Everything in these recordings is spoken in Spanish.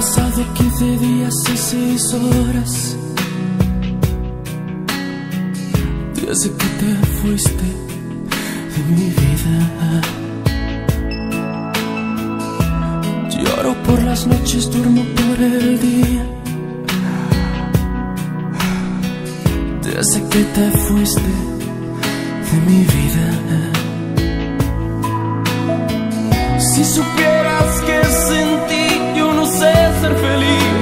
pasado 15 días y 6 horas desde que te fuiste de mi vida. Lloro por las noches, duermo por el día desde que te fuiste de mi vida. Si supieras que sin ti yo no sé ser feliz.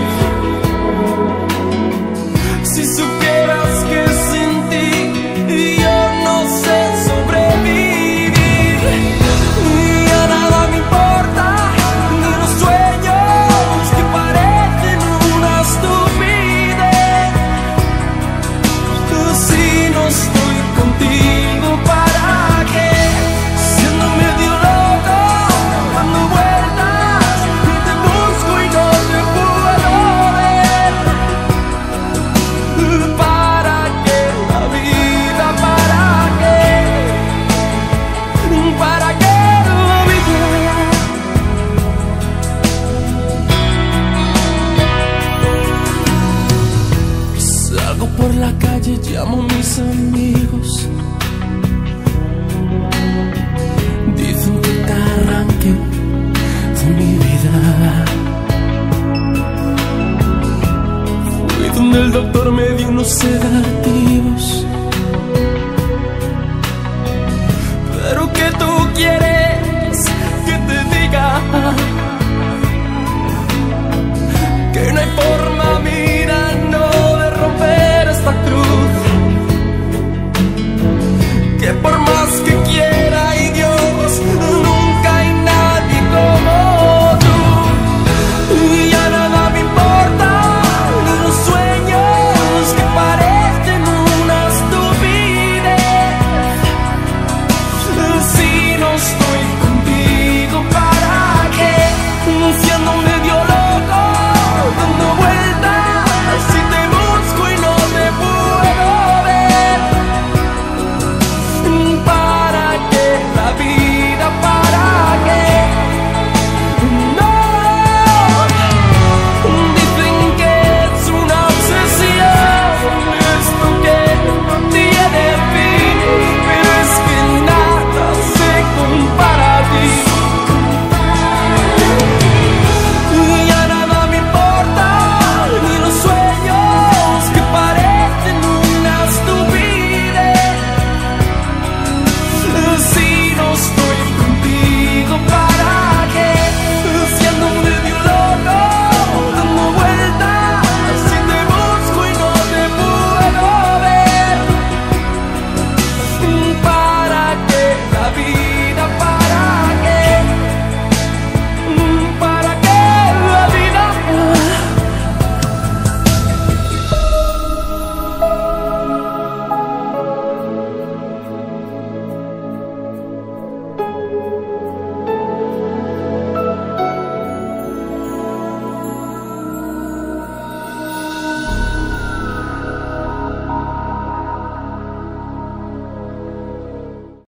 Si supieras que sin ti yo no sé sobrevivir. Ya nada me importa, ni los sueños que parecen una estupidez. Si no estoy contigo, ¿para qué? Siendo medio loco, dando vueltas, te busco y no te puedo ver. ¿Para qué la vida? ¿Para qué? ¿Para qué la vida? Salgo por la calle, llamo a mis amigos. Dicen que te arranque de mi vida. Fui donde el doctor me dio unos sedativos. Pero ¿qué tú quieres que te diga? Que no hay forma